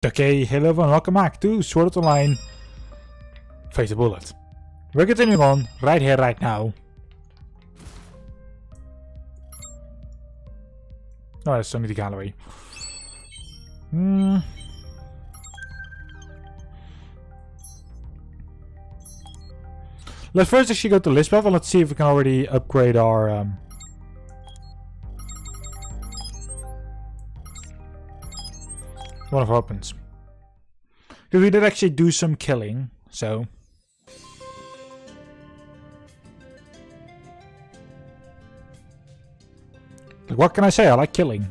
Okay, hello everyone, welcome back to Sword Art Online Face the Bullet. We're continuing on, right here, right now. Oh, there's only the gallery. Let's first actually go to Lisbeth and let's see if we can already upgrade our... one of our weapons. Because we did actually do some killing, so... Like, what can I say? I like killing.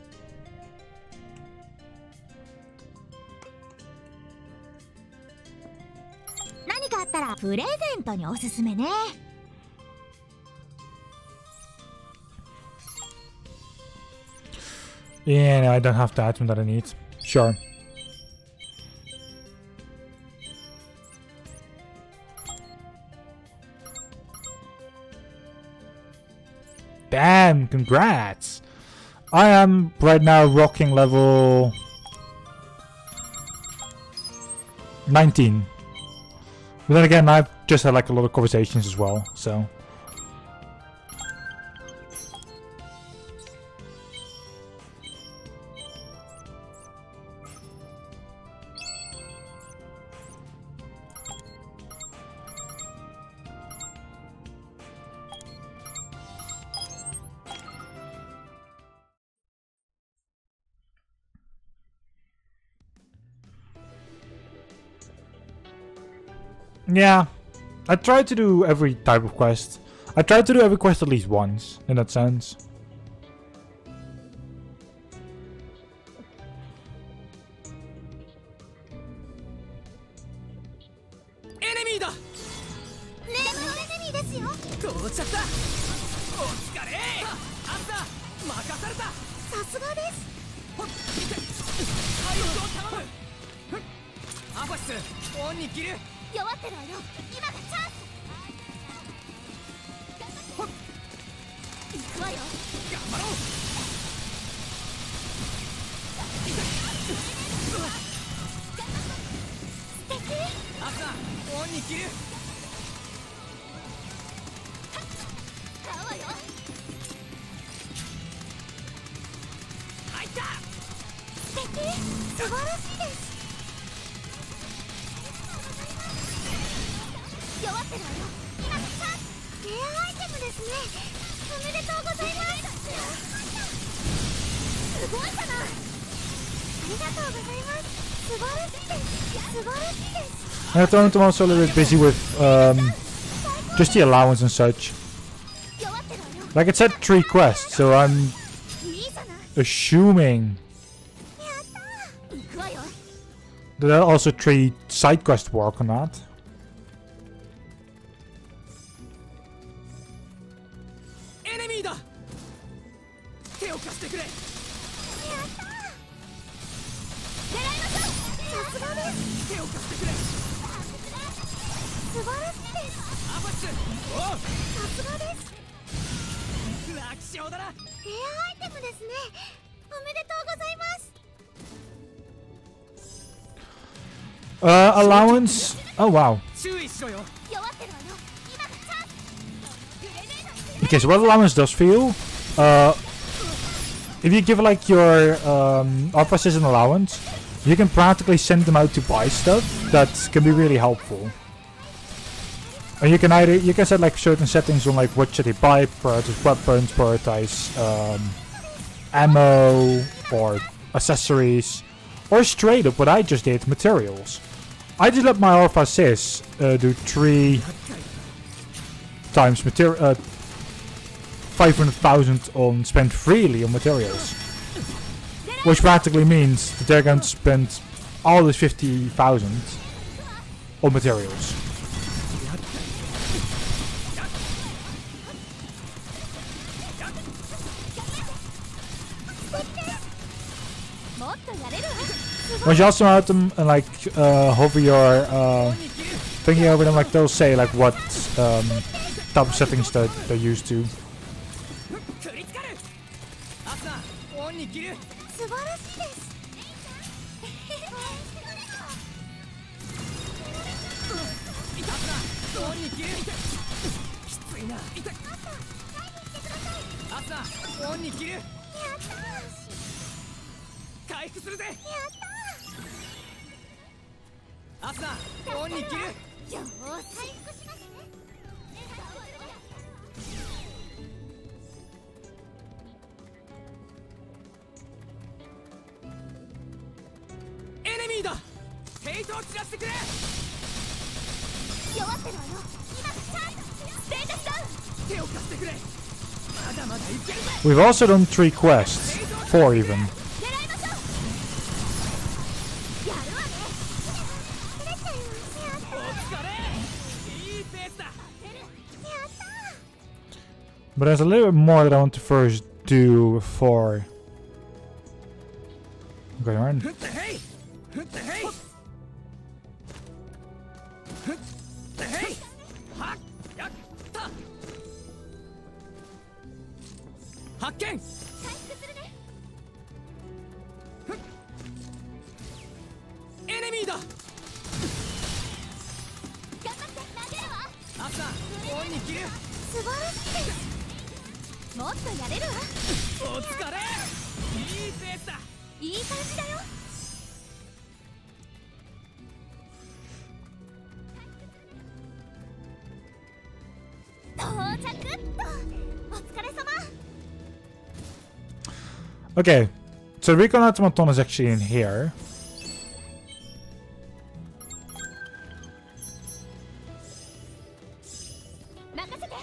Yeah, no, I don't have the item that I need. Sure. Damn, congrats! I am right now rocking level 19. But then again, I've just had like a lot of conversations as well, so... Yeah, I try to do every type of quest. I try to do every quest at least once, in that sense. Enemy! At the moment I'm also a little bit busy with just the allowance and such. Like it said 3 quests, so I'm assuming that there are also 3 side quest work on that. Allowance? Oh wow. Okay, so what allowance does for you? If you give like your officers an allowance, you can practically send them out to buy stuff that can be really helpful. And you can set like certain settings on like what should they buy, prioritize weapons, prioritize ammo or accessories, or straight up what I just did, materials. I just let my Alpha Sis do 3 times material 500,000 on spent freely on materials, which practically means that they're going to spend all this 50,000 on materials. Once you also out them and like hover your thinking over them, like they'll say like what type of settings that they're used to. オンに切る。回復するぜ。アスナオンに切る。 よーし回復しますね。 エネミーだ。ヘイトを散らしてくれ。 弱ってるわよ。今チャンス。ステータスダウン。 手を貸してくれ。まだまだいけるぜ。 We've also done 3 quests. 4 even. 狙いましょう。やるわね。 お疲れ。いいペースだ。やったー。 But there's a little bit more that I want to first do for... Okay, right? ふってヘイ。ふってヘイ。ふってヘイ。はっやった発見。 回復するね。 エネミーだ。 頑張って投げるわ。 アスナオンに切る。 素晴らしいです。もっとやれるわ。 お疲れ。いいペースだ。 いい感じだよ。到着っと。お疲れ様。 Okay, so Recon Automaton is actually in here. 任せて。頑張って。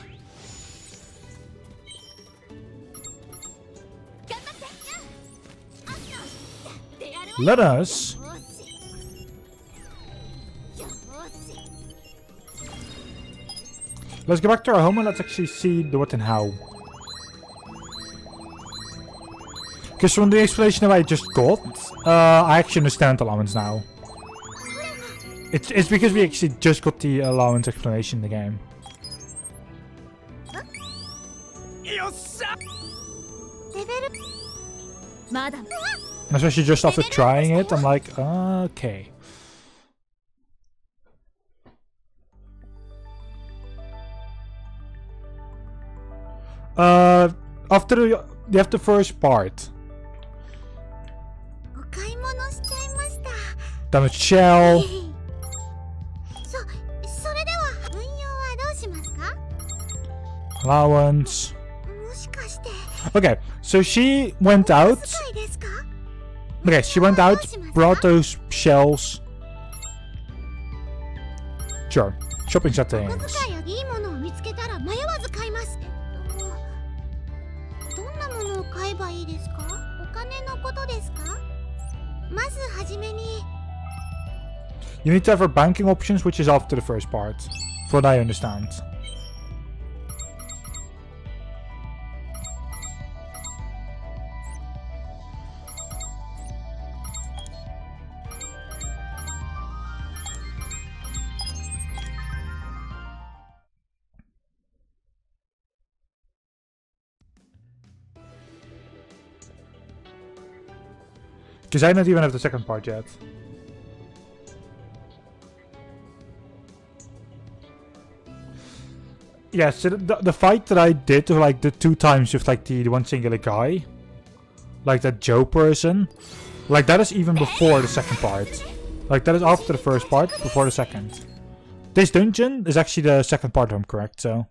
あっと。でやるわ。 Let us よーし。よーし。 let's go back to our home and let's actually see the what and how. Because from the explanation that I just got, I actually understand allowance now. It's because we actually just got the allowance explanation in the game. よっしゃ。 レベル。まだ。 Especially just after trying it, I'm like, okay. After you have the first part. お買い物しちゃいました。 Damage shell. それでは運用はどうしますか？ Allowance. もしかして。 Okay, so she went out. 使いですか？ Okay, she went out, brought those shells. Sure. Shopping お小 settings. 遣いやいいものを見つけたら迷わず買います。どんなものを買えばいいですか？お金のことですか？まずはじめに。 You need to have her banking options, which is after the first part. From what I understand. Because I don't even have the second part yet. Yeah, so the fight that I did, like the 2 times with like the one singular guy, like that Joe person, like that is even before the second part. Like that is after the first part, before the second. This dungeon is actually the second part, if I'm correct, so.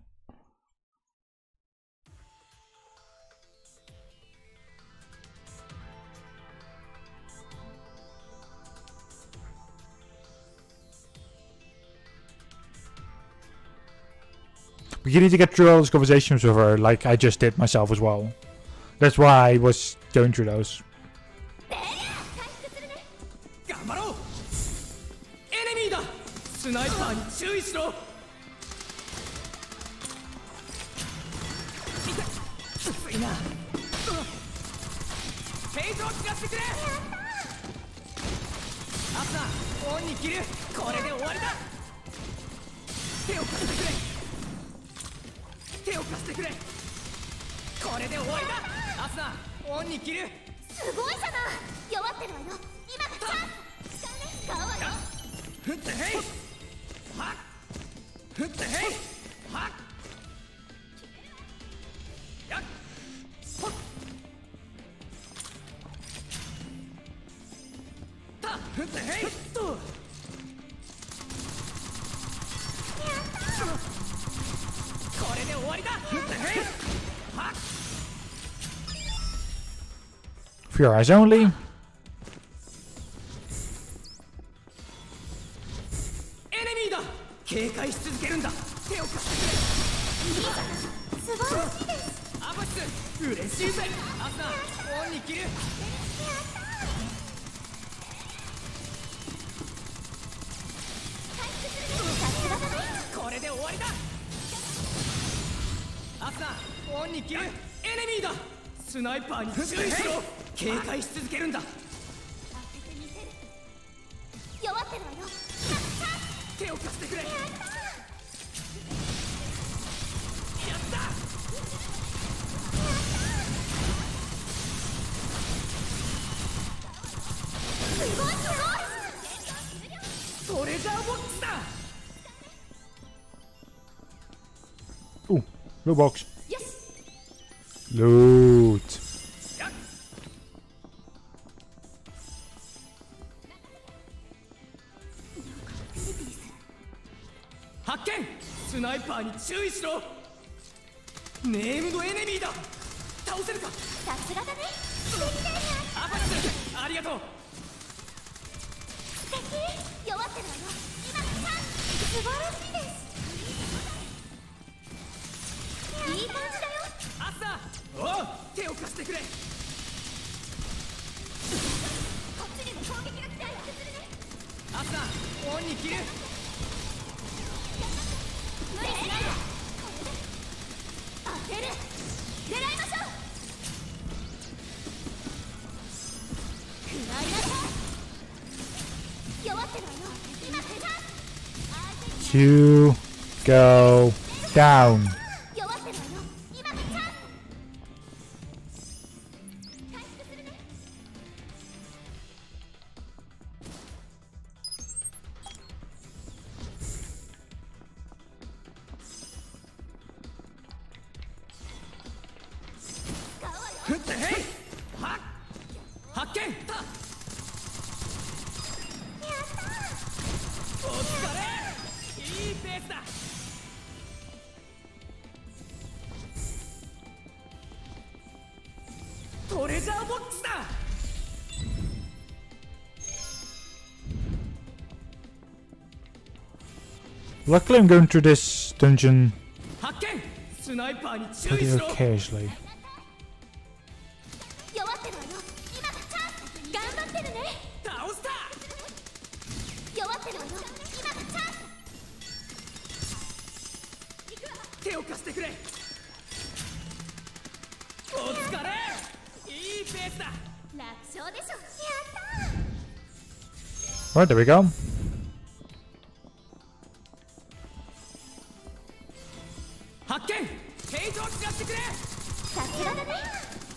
But you need to get through all those conversations with her, like I just did myself as well. That's why I was going through those. 頑張ろう。エネミーだ。スナイパーに注意しろ。痛い。きついな。ヘイトを散らしてくれ。アスナオンに切る。これで終わりだ。手を貸してくれ。手を貸してくれ。これで終わりだ。アスナオンに切る。 すごいじゃない。弱ってるわよ。今がチャンス。使うわよ。 ふってヘイ。はっ。ふってヘイ。はっ。やっ。 For your eyes only. 警戒し続けるんだ。手を貸してくれ。素晴らしいです。アバス、嬉しいぜ。アスナ、オンに切る。これで終わりだ。アスナ、オンに切る。エネミーだ。スナイパーに注意しろ。警戒し続けるんだ。弱ってるわよ。手を貸してくれ。やった。すごいすごい。トレジャーボックスだ。 Oeh, loot box. Loot. 発見。スナイパーに注意しろ。ネームドエネミーだ。倒せるか。さすがだね。アバス、ありがとう。素敵。弱ってるわよ。今のチャンス。素晴らしいです。いい感じだよ。アスナ、おう、手を貸してくれ。こっちにも攻撃が来たよ。アスナ、オンに切る。無理しないで。当てる。狙いましょう。食らいなさい。弱ってるわよ。今手だ。 You go down. 弱ってるわよ。今のチャンス。回復するね。ふってへい。はっ。発見。やったー。お疲れ。いいペースだ。トレジャーボックスだ。 Luckily, I'm going through this dungeon 発見。スナイパーに注意 pretty しろ。 occasionally. 弱ってるわよ。今がチャンス。頑張ってるね。倒した。弱ってるわよ。今がチャンス。手を貸してくれ。お疲れ。いいペースだ。楽勝でしょ。やったー。 Right, there we go. 発見。ヘイトを使ってくれ。さすがだね。や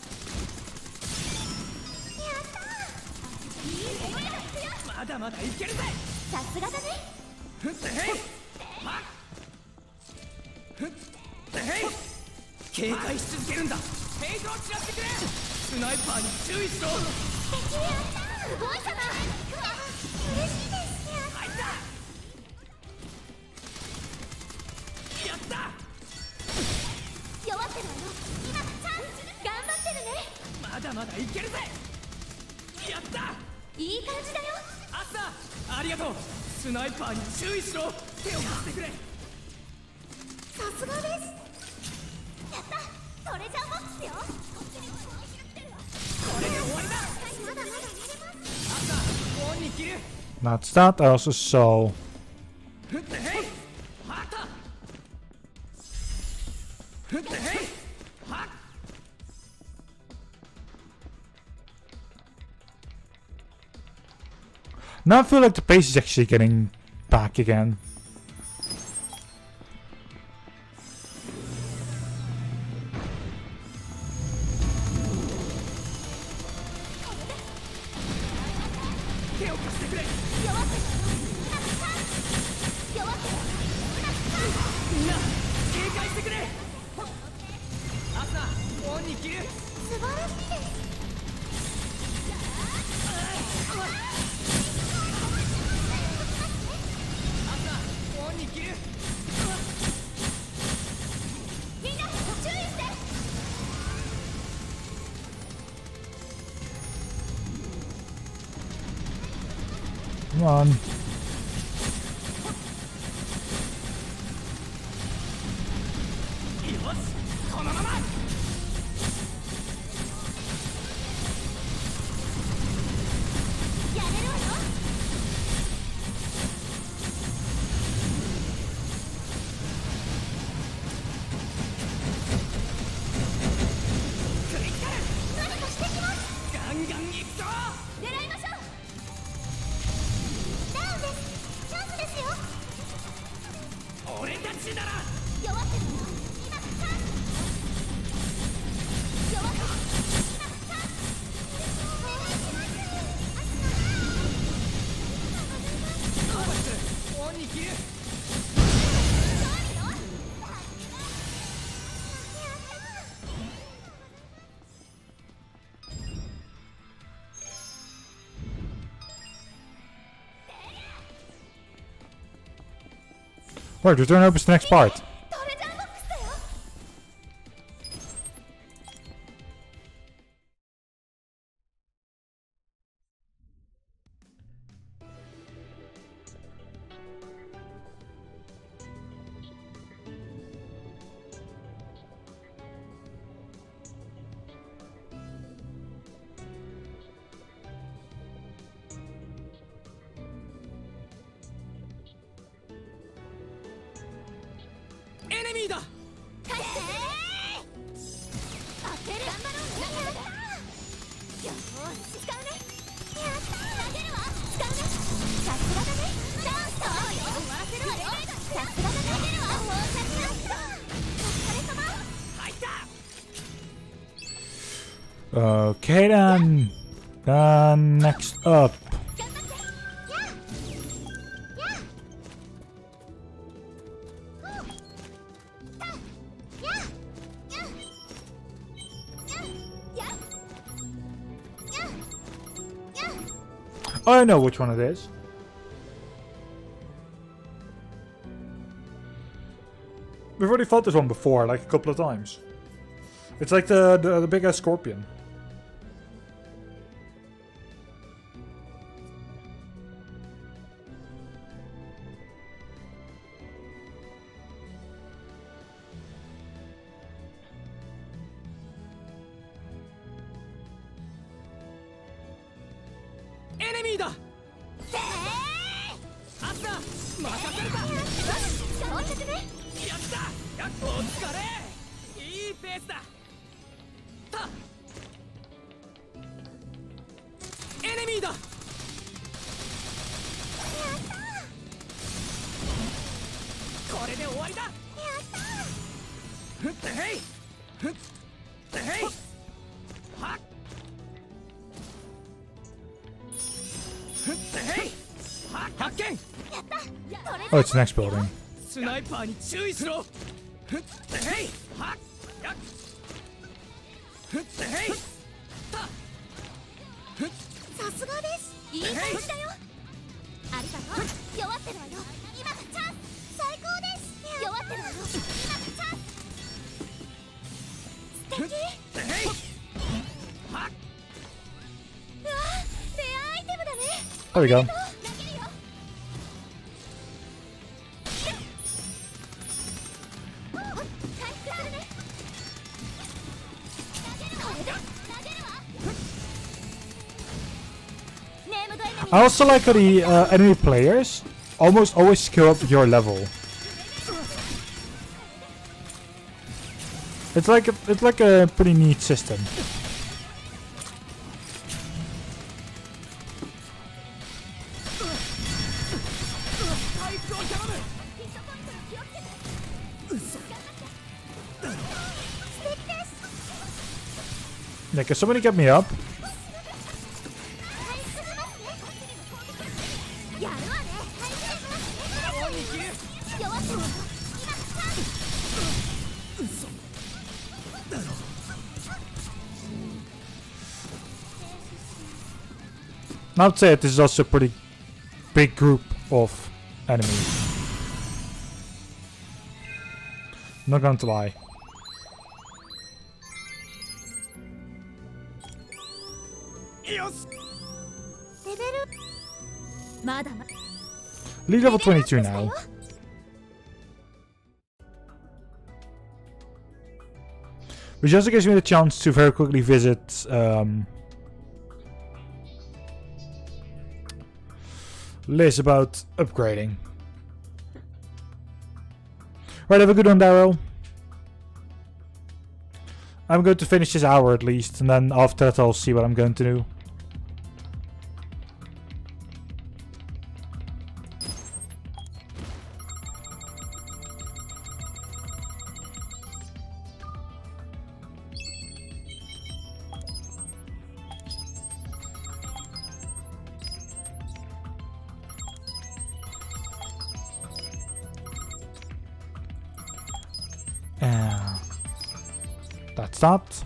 ったー。いい声だよ。まだまだいけるぜ。さすがだね。ふってへい。はっ。ふってへい。警戒し続けるんだ。ヘイトを散らしてくれ。スナイパーに注意しろ。素敵。やったー。すごいじゃない。嬉しいです。入った。やった。弱ってるわよ。今がチャンス。頑張ってるね。まだまだいけるぜ。やった。いい感じだよ。アスナ、ありがとう。スナイパーに注意しろ。手を貸してくれ。さすがです。やった。トレジャーボックスよ。こっちにも攻撃が来てるわ。これで終わりだ。まだまだやれます。アスナ、オンに切る。 That's that. I also saw. ふってへい。はった。ふってへい。はっ。 Now I feel like the pace is actually getting back again. Come on. Right, return opens the next part. Okay then. Next up. I know which one it is. We've already fought this one before, like a couple of times. It's like the big ass scorpion. Oh, it's the next building. スナイパーに注意しろ。ふっへいはっやっふっへいたふっさすがです。いい感じだよ。ありがとう。弱ってるわよ。今がチャンス。最高です。弱ってるわよ。今がチャンス。素敵。 へいはっうわ、レアアイテムだね。 There we go. I also like how the enemy players almost always scale up your level. It's like a pretty neat system. Yeah, can somebody get me up? I would say this is also a pretty big group of enemies. Not going to lie. まだま League level 22 now. Which also gives me the chance to very quickly visit Liz about upgrading. Right, have a good one, Daryl. I'm going to finish this hour at least, and then after that I'll see what I'm going to do. That stopped.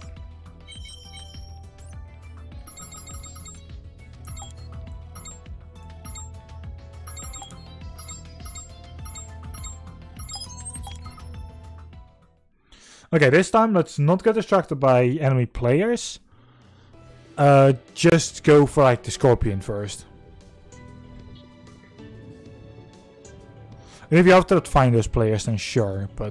Okay, this time let's not get distracted by enemy players. Just go for like the Scorpion first. And if you have to find those players, then sure, but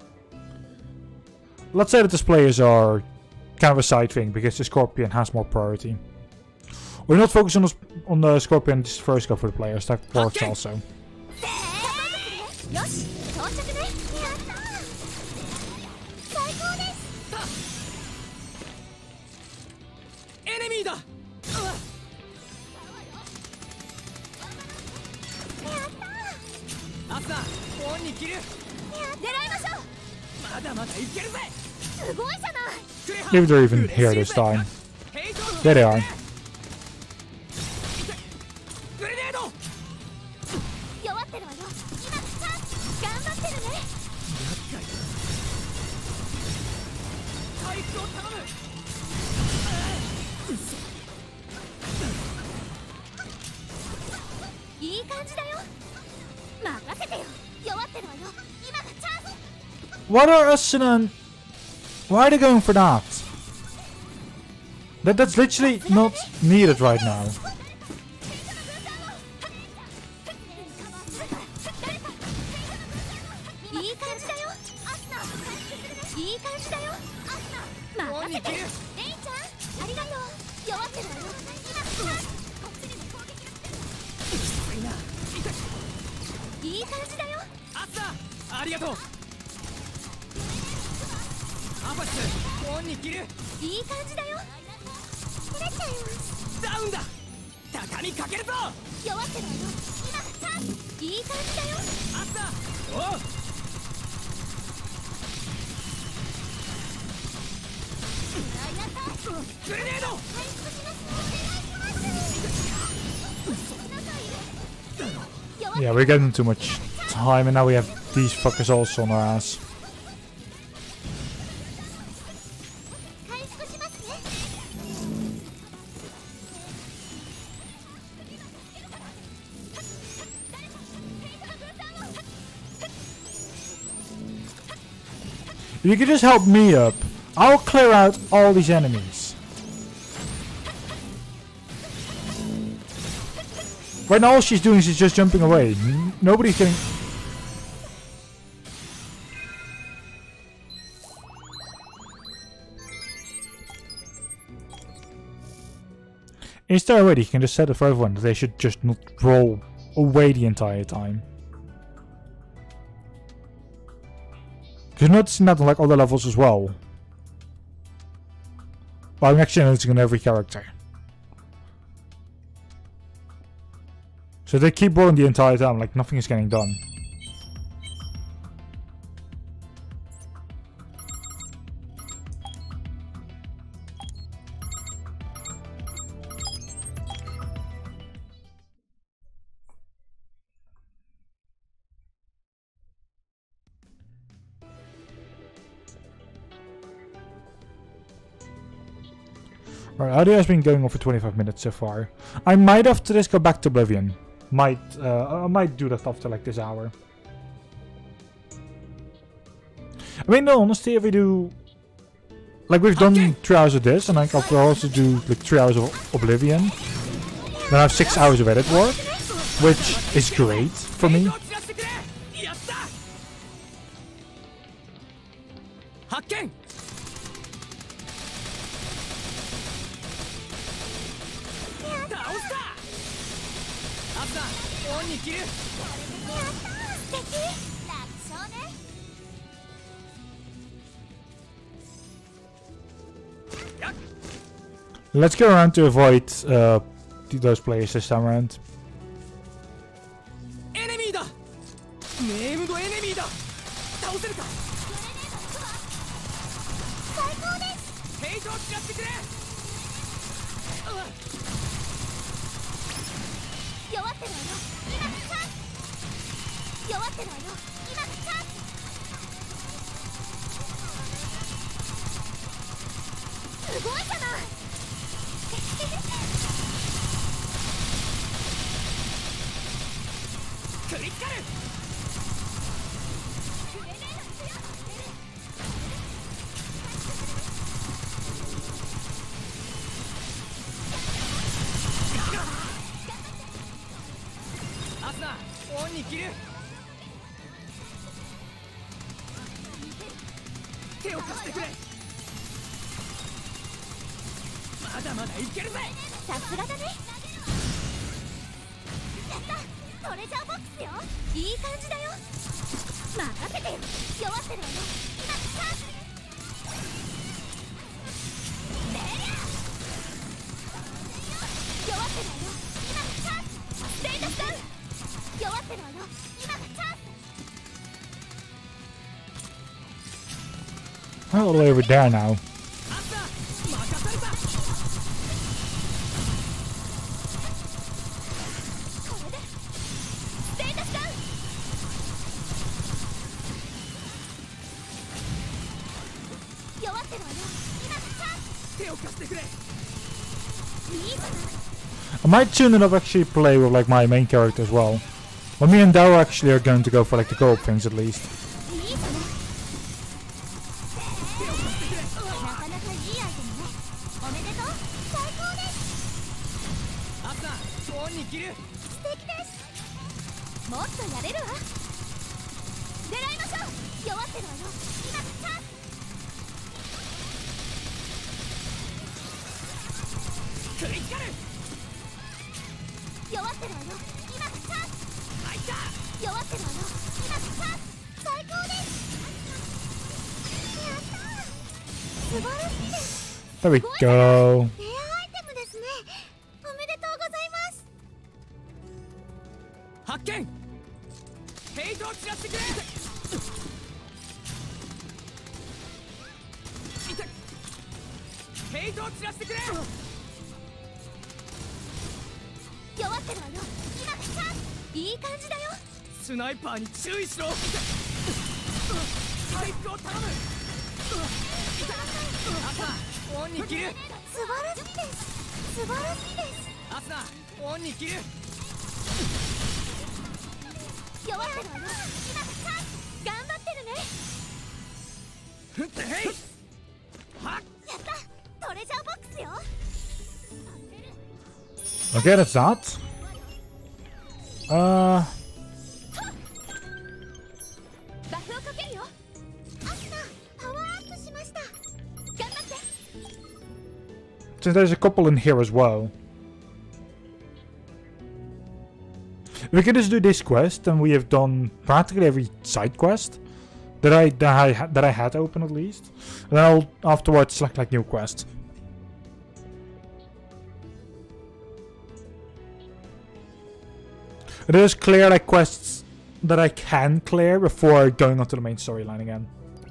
let's say that these players are kind of a side thing because the Scorpion has more priority. We're not focused on the Scorpion, just first go for the players. That works also. Enemy だ アスナ、オンに切る 狙いましょう まだまだいけるぜ すごいじゃない Maybe they're even here this time. There they are. グレネード弱ってるわよ今チャンス頑張ってるね回復を頼むいい感じだよ任せてよ弱ってるわよ今がチャンス What are Asuna? Why are they going for that? That's literally not needed right now. いい感じだよアスナいい感じだよアスナ任せてレイちゃんありがとう弱ってるわよ今がチャンスこっちにも攻撃が来てるいい感じだよアスナありがとうアファスオンに切るいい感じだよ取れちゃいますダウンだ高みかけるぞ弱ってるわよ今がチャンスいい感じだよアスナおうグレネード Yeah, we're getting too much time, and now we have these fuckers also on our ass. If you could just help me up, I'll clear out all these enemies. Right now all she's doing is just jumping away. Nobody's getting... Is there a way that you can just set it for everyone that they should just not roll away the entire time? Because you're noticing that on like other levels as well. Well, I'm actually noticing on every character. So they keep rolling the entire time, like nothing is getting done. Alright, audio has been going on for 25 minutes so far. I might after this go back to Oblivion. I might do that after like this hour. I mean, no, honestly, if we do... Like, we've done 3 hours of this, and like, I'll also do like 3 hours of Oblivion. Then I have 6 hours of edit work. which is great for me. やった発見倒したアスナオンに切るやったー素敵楽勝ね Let's go around to avoid those players this time around. エネミーだネームドエネミーだ倒せるか最高ですヘイトを使ってくれ弱ってるわよ今チャンス弱ってるわよ今チャンスすごいじゃないクリティカルアスナオンに切る手を貸してくれまだまだいけるぜさすがだねやったトレジャーボックスよいい感じだよ任せてよ弱ってるわよ今チャンスレリア弱ってるわよ今チャンスステータスダウン弱ってるわよ今チャンス I'm all over there now. アスナ任されたこれでステータスダウン弱ってるわよ今チャンス手を貸してくれいいじゃない I might tune it up actually play with like my main character as well. But me and Dao actually are going to go for like the co-op things at least. いいじゃないなかなかいいアイテムねおめでとう最高ですアスナオンに切る素敵ですもっとやれるわ狙いましょう弱ってるわよ今チャンスクリティカル弱ってるわよ今チャンス入った弱ってるわよ今チャンス最高ですやったー素晴らしいです There we go. レアアイテムですねおめでとうございます発見ヘイトを散らしてくれ痛いヘイトを散らしてくれ弱ってるわよ今チャンスいい感じだよスナイパーに注意しろ回復を頼むアスナオンに切る素晴らしいです素晴らしいですアスナオンに切る弱ってるわよ今チャンス頑張ってるねふってヘイはっやったトレジャーボックスよ Okay, that's that. バフをかけるよアスナパワーアップしました頑張って Since there's a couple in here as well. We can just do this quest, and we have done practically every side quest that I had open at least. And then I'll afterwards select like new quest. It is clear like quests that I can clear before going onto the main storyline again.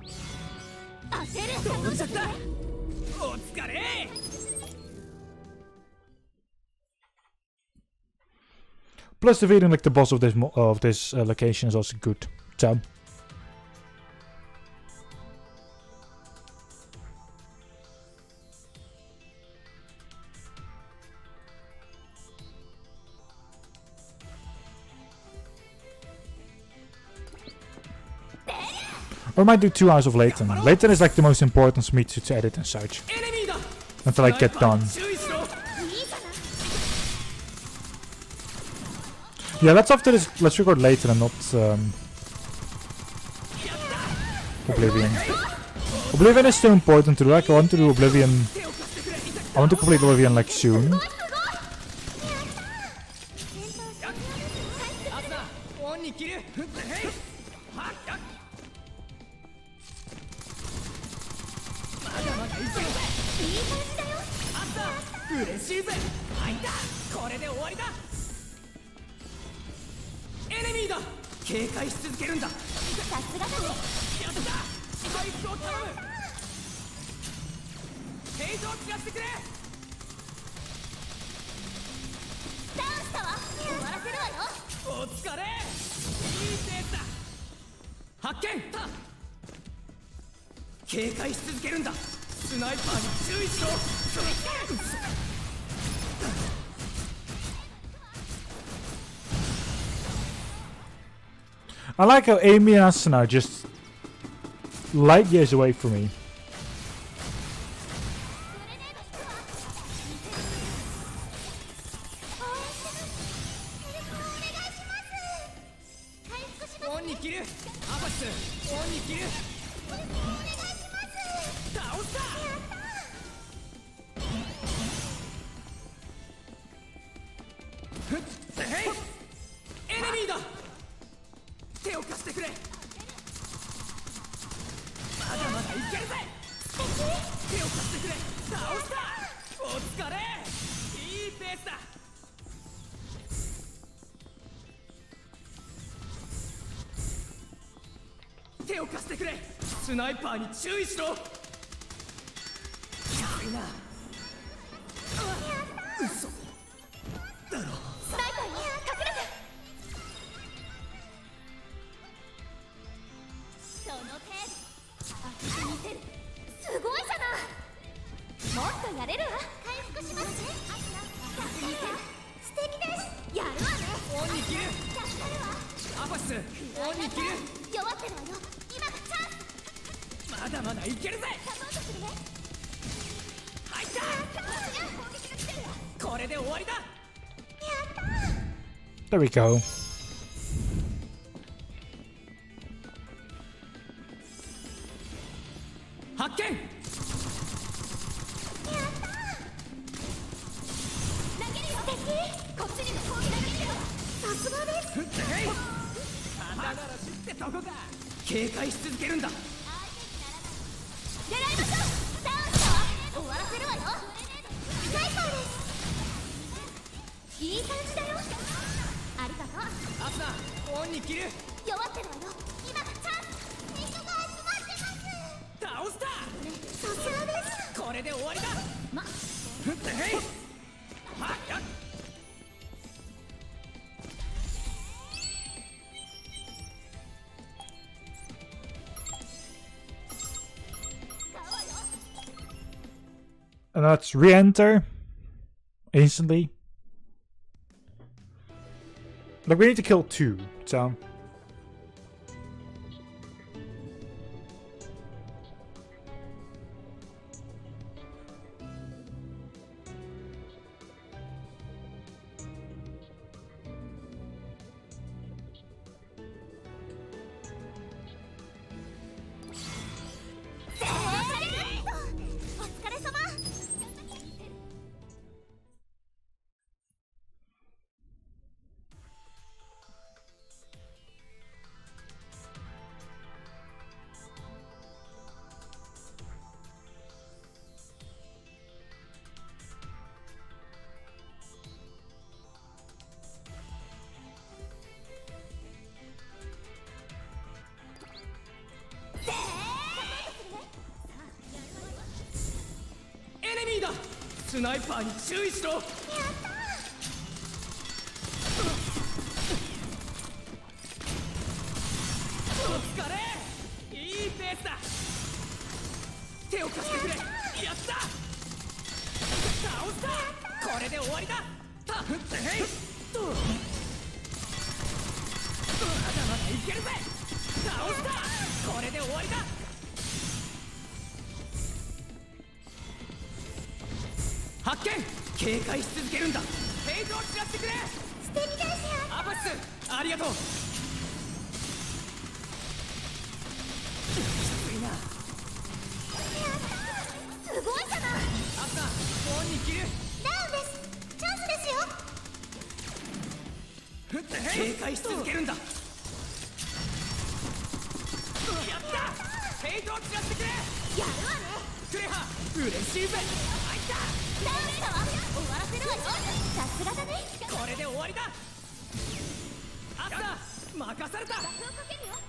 焦る到着だお疲れ Plus defeating like the boss of this location is also good. So or I might do 2 hours of Layton. Layton is like the most important for me to edit and such. エネミーだ Until I get done. 注意しろいいじゃない Yeah, let's after this. Let's record later and not Oblivion. Oblivion is still important to do. Like I want to do Oblivion. I want to complete Oblivion like soon. 嬉しいぜ。入った。これで終わりだ。エネミーだ。警戒し続けるんだ。さすがだね。やった。回復を頼む。フェイズを聞かせてくれ。倒したわ。終わらせるわよ。お疲れ。いいペースだ。発見。警戒し続けるんだ。スナイパーに注意しろ。 I like how Amy and Asuna are just light years away from me.手を貸してくれ。スナイパーに注意しろ。やばいな。嘘だろ。スナイパーに隠れて。その程度当ててみせる。すごいじゃない。もっとやれるわ。回復しますね。素敵です。やるわね。オンに切る。助かるわ。アパスオンに切る。弱ってるわよ。今がチャンス。まだまだいけるぜ。サポートするね。入った。これで終わりだ。やった。 There we go. 発見。こっちにも攻撃できるよ。さすがです。肩慣らしってとこか。警戒し続けるんだ。狙いましょう。ダウンしたわ。終わらせるわよ。スナイパーです。いい感じだよ。ありがとう。アスナオンに切る。弱ってるわよ。今がチャンス。人が集まってます。倒した。さすがです。これで終わりだ。まへい。はっやっ。 And let's re-enter instantly. Like we need to kill 2, so.スナイパーに注意しろ。やった。お疲れ。いいペースだ。手を貸してくれ。やった。倒した。これで終わりだ。タフってへい。まだまだいけるぜ。倒した。これで終わりだ。発見。警戒し続けるんだ。フェイズを知らせてくれ。素敵ですよ。アバスありがとう。きついな。 すごいじゃない。 アスナ恩に着る。 ダウンです。チャンスですよ。 警戒し続けるんだ。やったフェイトを散らしてくれ。 やるわね。 クレハ嬉しいぜ。入ったダウンしたわ。終わらせるわよ。さすがだね。 これで終わりだ。アスナ任された。 バフをかけるよ。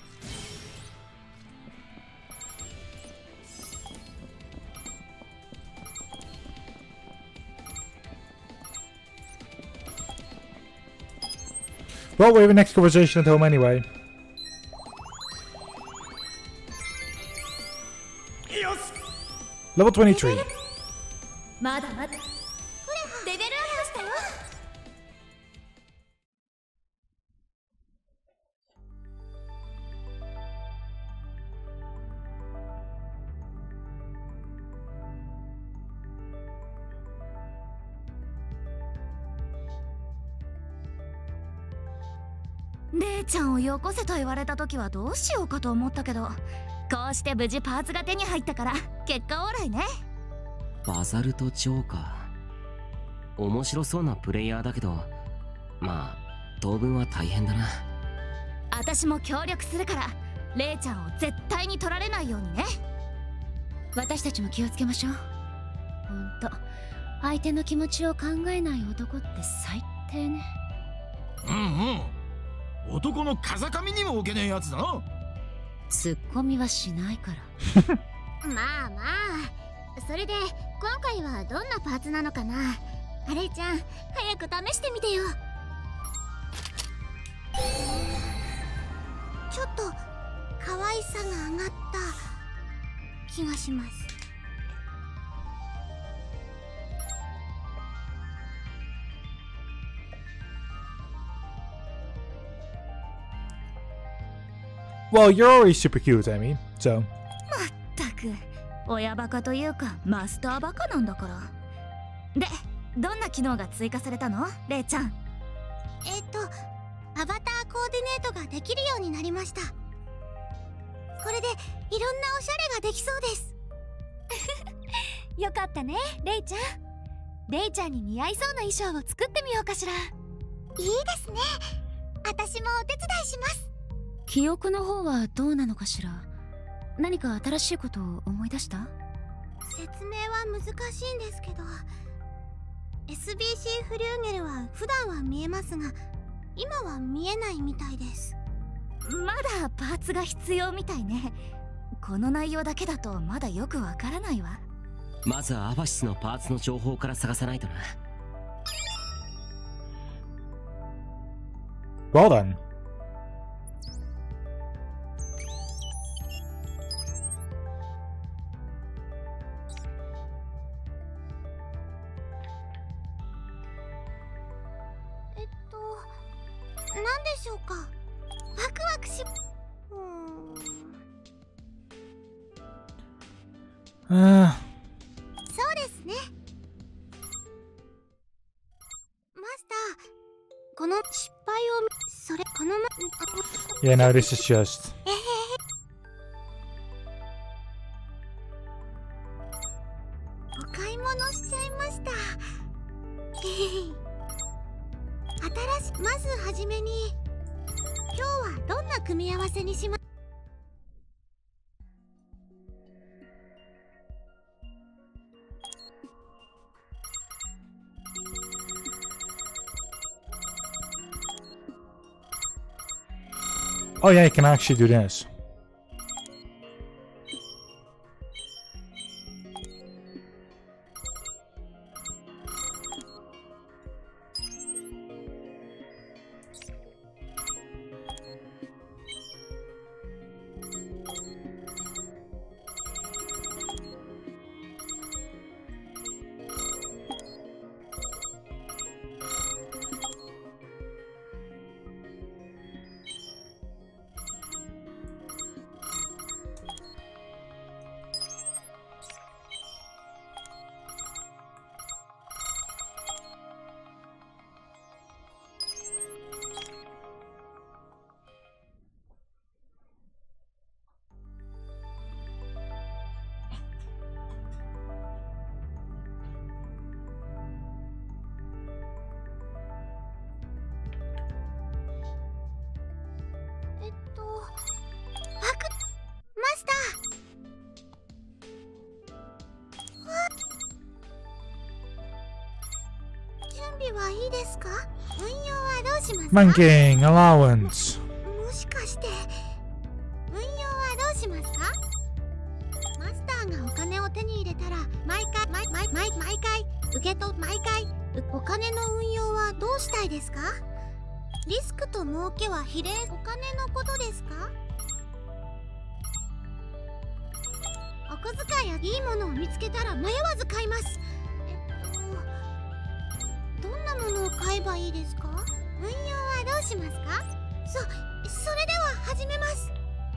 Well, we have a next conversation at home anyway. よし Level 23. まだまだ。レベルアップしたよ。レイちゃんをよこせと言われた時はどうしようかと思ったけど、こうして無事パーツが手に入ったから結果オーライね。 バザルトジョーカー、面白そうなプレイヤーだけど、まあ当分は大変だな。 私も協力するから、レイちゃんを絶対に取られないようにね。私たちも気をつけましょう。ほんと相手の気持ちを考えない男って最低ね。 うんうん、男の風上にも置けねえやつだな。 ツッコミはしないからまあまあ、それで今回はどんなパーツなのかな。レイちゃん早く試してみてよ。ちょっと可愛さが上がった気がします。 Well, you're already super cute, Amy. So. まったく親バカというかマスターバカなんだから。で、どんな機能が追加されたの、レイちゃん。アバターコーディネートができるようになりました。これでいろんなおしゃれができそうですよかったね、レイちゃん。レイちゃんに似合いそうな衣装を作ってみようかしら。いいですね。私もお手伝いします。記憶の方はどうなのかしら。何か新しいことを思い出した？説明は難しいんですけど、 SBC フリューゲルは普段は見えますが今は見えないみたいです。まだパーツが必要みたいね。この内容だけだとまだよくわからないわ。 まずはアバシスのパーツの情報から探さないとな。 Well done. Uh, そうですね。マスター、この失敗をそれこの yeah, no, this is just. お買い物しちゃいました。まずはじめに今日はどんな組み合わせにします？ Oh yeah, you can actually do this. はいいですか？運用はどうしますか？ Banking allowance. もしかして運用はどうしますか？マスターがお金を手に入れたら毎回受け取毎回お金の運用はどうしたいですか？リスクと儲けは比例お金のことですか？お小遣いやいいものを見つけたら迷わず買います。どんなものを買えばいいですか？運用はどうしますか？それでは始めます。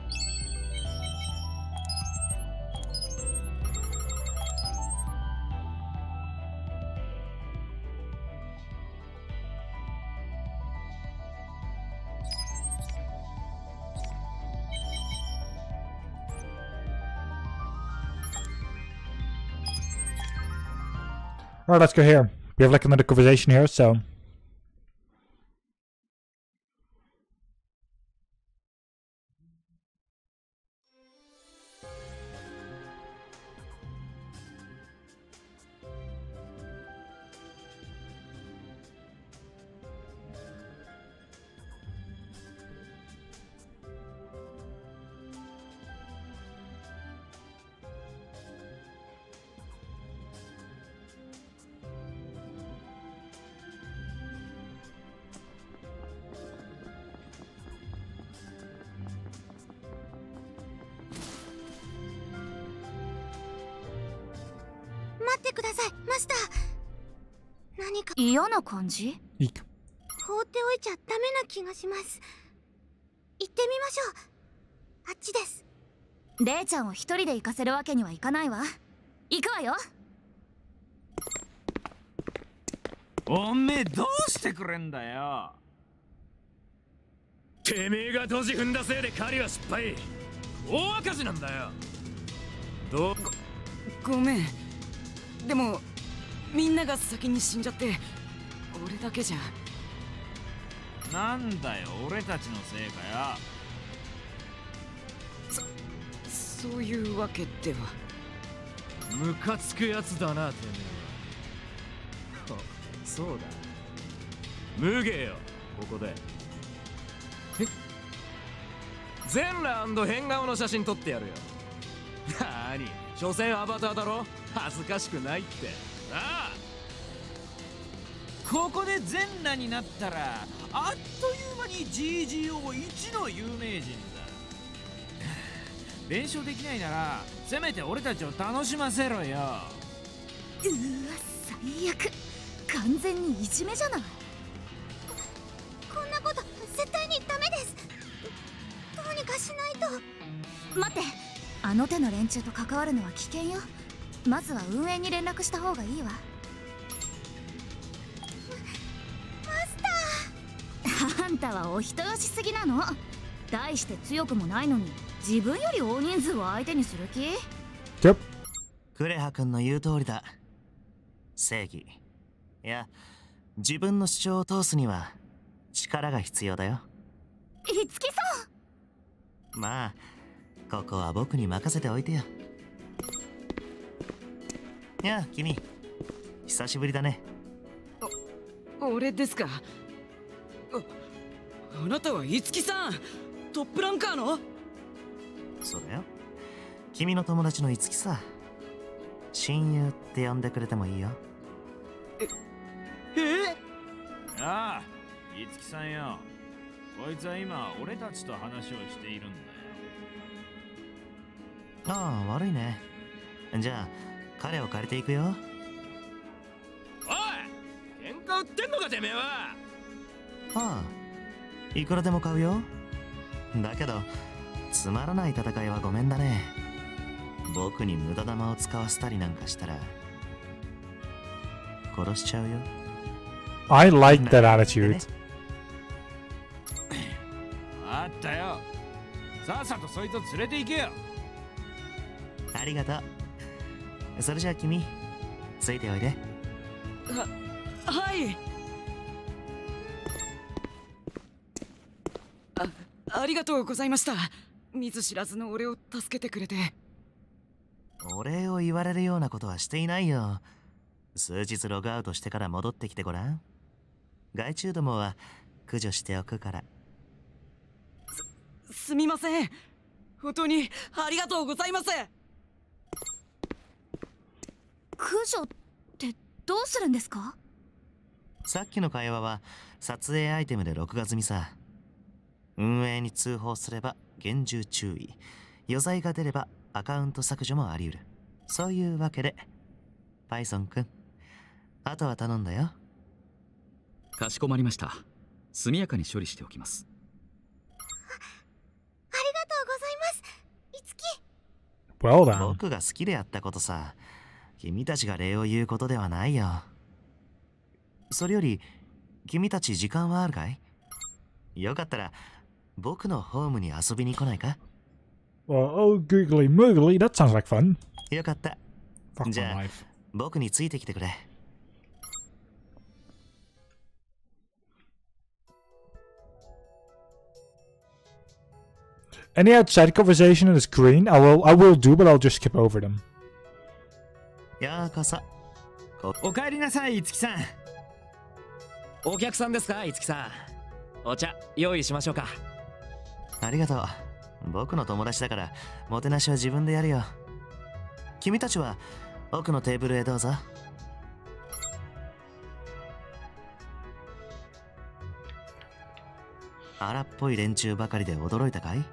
Alright, let's go here. We have like another conversation here, so. 待ってください、マスター。何か嫌な感じ？ Eek. 放っておいちゃダメな気がします。行ってみましょう。あっちです。 レイちゃんを一人で行かせるわけにはいかないわ。行くわよ。 おめえどうしてくれんだよ。 てめえがドジ踏んだせいで狩りは失敗。大赤字なんだよ。 ごめん。でもみんなが先に死んじゃって俺だけじゃ。 なんだよ、俺たちのせいかよ。 そういうわけでは。 ムカつくやつだな、てめえは。そうだ、脱げよ、ここで。全裸&変顔の写真撮ってやるよ。なーに、所詮アバターだろ。恥ずかしくないってなあ。 ここで全裸になったらあっという間に GGO 一の有名人だ。弁償できないならせめて俺たちを楽しませろよ。 うわ、最悪。完全にいじめじゃない。 こんなこと絶対にダメです。どうにかしないと。 待って、あの手の連中と関わるのは危険よ。まずは運営に連絡した方がいいわ。マスター、あんたはお人よしすぎなの。大して強くもないのに自分より大人数を相手にする気？ Yep. クレハ君の言う通りだ。正義、いや自分の主張を通すには力が必要だよ。 いつきさん、まあここは僕に任せておいてよ。いや君、久しぶりだね。 俺ですか。あなたは五木さん、トップランカーの？ そうだよ、君の友達の五木さ。親友って呼んでくれてもいいよ。 ああ、五木さんよ。こいつは今俺たちと話をしているんだよ。 ああ、悪いね。じゃあ彼を借りていくよ。 おい、喧嘩売ってんのかてめえは。 ああ、いくらでも買うよ。だけどつまらない戦いはごめんだね。僕に無駄玉を使わせたりなんかしたら殺しちゃうよ。 I like that attitude. あったよ。さっさとそいつを連れて行けよ。 ありがとう。それじゃあ君、ついておいで。 はい。ありがとうございました。見ず知らずの俺を助けてくれて。 お礼を言われるようなことはしていないよ。数日ログアウトしてから戻ってきてごらん。 害虫どもは駆除しておくから。 すみません。本当にありがとうございます。 駆除ってどうするんですか？ さっきの会話は撮影アイテムで録画済みさ。運営に通報すれば厳重注意、余罪が出ればアカウント削除もあり得る。そういうわけでパイソンくん、あとは頼んだよ。 かしこまりました。速やかに処理しておきます。 ありがとうございます、いつき。 Well then. 僕が好きでやったことさ。君たちが礼を言うことではないよ。それより君たち時間はあるかい？よかったら僕のホームに遊びに来ないか？ Well, oh, googly moogly, that sounds like fun. よかった。 Fuck じゃ my あ life. 僕についてきてくれ。 Any outside conversation on the screen, I will do, but I'll just skip over them. ようこそ。 おかえりなさい、いつきさん。 お客さんですか、いつきさん。お茶用意しましょうか。 ありがとう。僕の友達だからもてなしは自分でやるよ。君たちは奥のテーブルへどうぞ。荒っぽい連中ばかりで驚いたかい？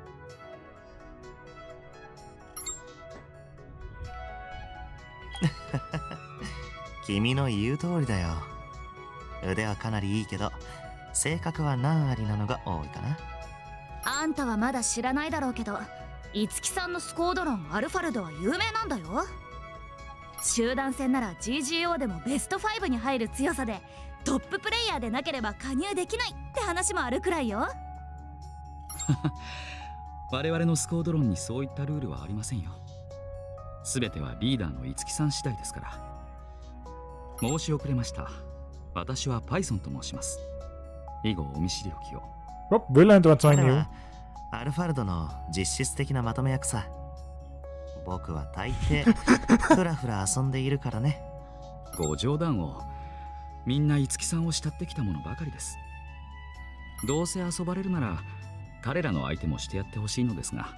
君の言う通りだよ。腕はかなりいいけど性格は何ありなのが多いかな。 あんたはまだ知らないだろうけど、いつきさんのスコードロンアルファルドは有名なんだよ。集団戦なら GGO でもベスト5に入る強さで、トッププレイヤーでなければ加入できないって話もあるくらいよ。 我々のスコードロンにそういったルールはありませんよ。すべてはリーダーのいつきさん次第ですから。申し遅れました。私はパイソンと申します。以後お見知りおきを。 Oh, we learned one time 彼 new. はアルファルドの実質的なまとめ役さ。僕は大抵ふらふら遊んでいるからね。 ご冗談を。みんな五木さんを慕ってきたものばかりです。どうせ遊ばれるなら彼らの相手もしてやってほしいのですが。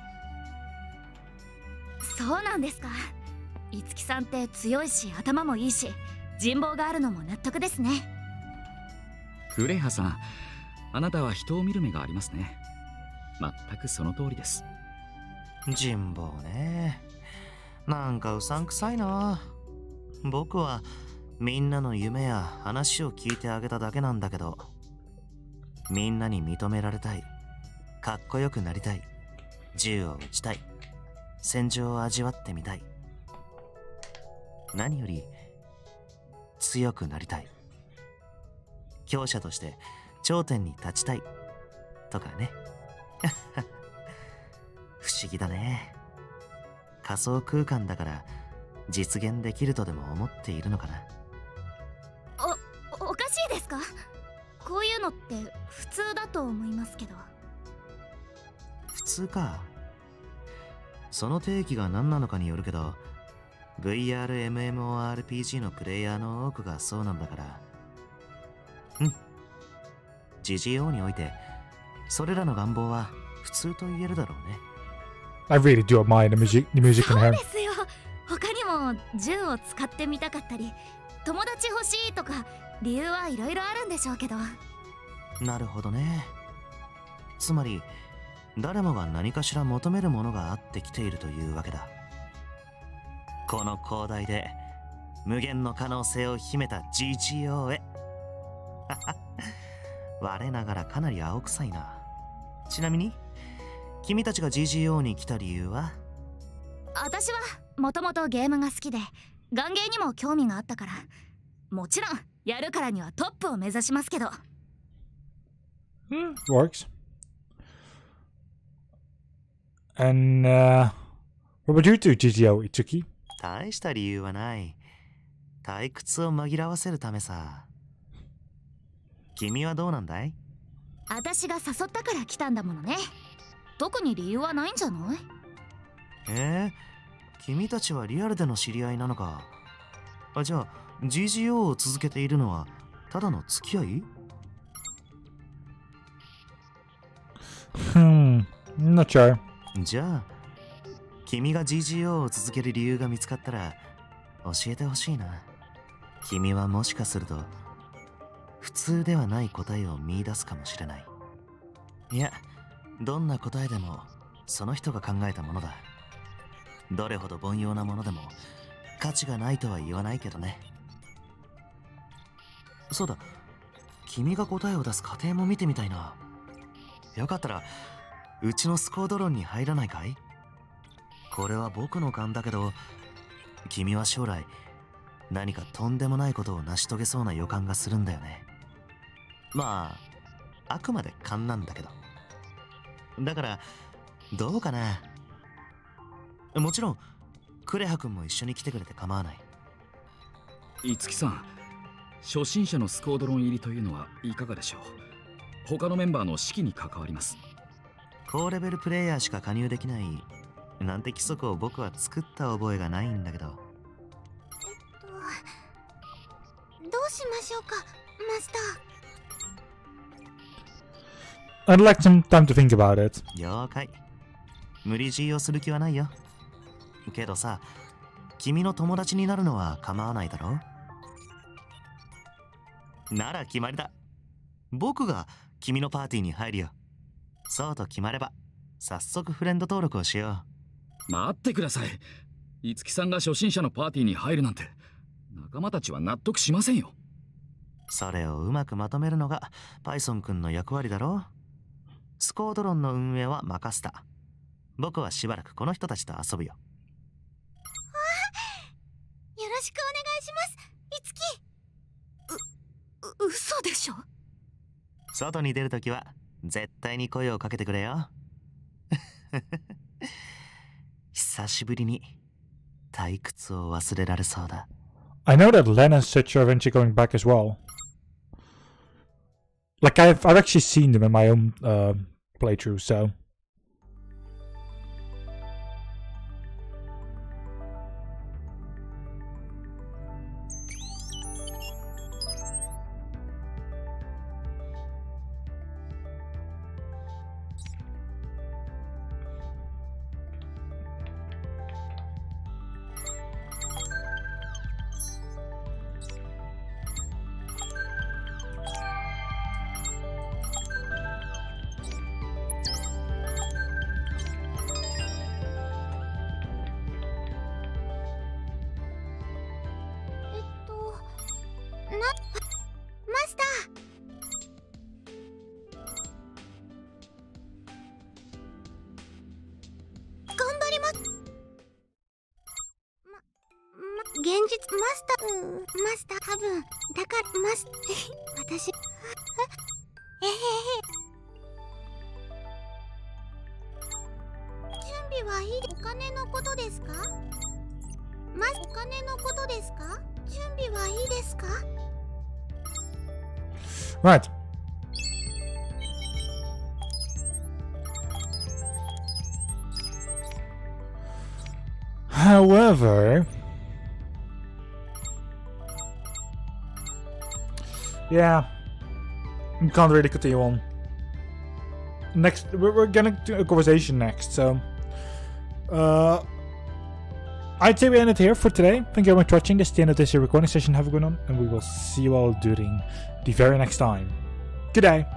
そうなんですか。いつきさんって強いし頭もいいし人望があるのも納得ですね。 クレイハさん、あなたは人を見る目がありますね。全くその通りです。 人望ね。なんかうさんくさいな。僕はみんなの夢や話を聞いてあげただけなんだけど、みんなに認められたい、かっこよくなりたい、銃を撃ちたい、戦場を味わってみたい、何より強くなりたい、強者として頂点に立ちたいとかね。不思議だね。仮想空間だから実現できるとでも思っているのかな。 おかしいですか？こういうのって普通だと思いますけど。 普通か。その定義が何なのかによるけど、 VRMMORPG のプレイヤーの多くがそうなんだから。GGO においてそれらの願望は普通と言えるだろうね。 I really do admire the music in そう here. ですよ。他にも銃を使ってみたかったり、友達欲しいとか理由はいろいろあるんでしょうけど。 なるほどね。つまり誰もが何かしら求めるものがあってきているというわけだ。この広大で無限の可能性を秘めた GGO へ。我ながらかなり青臭いな。ちなみに君たちが GGO に来た理由は？ 私はもともとゲームが好きで玩ゲーにも興味があったから、もちろんやるからにはトップを目指しますけど。 Works. And what would you do, GGO Itsuki? 大した理由はない。退屈を紛らわせるためさ。君はどうなんだい？ 私が誘ったから来たんだものね。特に理由はないんじゃない？ 君たちはリアルでの知り合いなのか。じゃあ GGO を続けているのはただの付き合い？ I'm not sure. じゃあ、君が GGO を続ける理由が見つかったら教えてほしいな。君はもしかすると普通ではない答えを見出すかもしれない。いや、どんな答えでもその人が考えたものだ。どれほど凡庸なものでも価値がないとは言わないけどね。そうだ、君が答えを出す過程も見てみたいな。よかったらうちのスコードロンに入らないかい？これは僕の勘だけど、君は将来何かとんでもないことを成し遂げそうな予感がするんだよね。まああくまで勘なんだけど。だからどうかな。もちろんクレハ君も一緒に来てくれて構わない。 五木さん、初心者のスコードロン入りというのはいかがでしょう。他のメンバーの指揮に関わります。 高レベルプレイヤーしか加入できないなんて規則を僕は作った覚えがないんだけど。 どうしましょうか、マスター。 I'd like some time to think about it. 了解。無理強いをする気はないよ。けどさ、君の友達になるのは構わないだろう。なら決まりだ。僕が君のパーティーに入るよ。そうと決まれば早速フレンド登録をしよう。待ってください。五木さんが初心者のパーティーに入るなんて仲間たちは納得しませんよ。 それをうまくまとめるのがパイソン君の役割だろう。スコードロンの運営は任せた。僕はしばらくこの人たちと遊ぶよ。 よろしくお願いします、いつき。 嘘でしょ。 外に出るときは絶対に声をかけてくれよ。久しぶりに退屈を忘れられそうだ。 I know that Len and Such are eventually going back as well. Like I've actually seen them in my own playthrough, so. マスター、頑張ります。現実マスター、マスター多分だからマス私準備はいい。お金のことですか？お金のことですか？準備はいいですか？ Right. However, yeah, we can't really continue on. Next, we're gonna do a conversation next, so I'd say we end it here for today. Thank you very much for watching. This is the end of this recording session. Have a good one, and we will see you all during the very next time. Good day.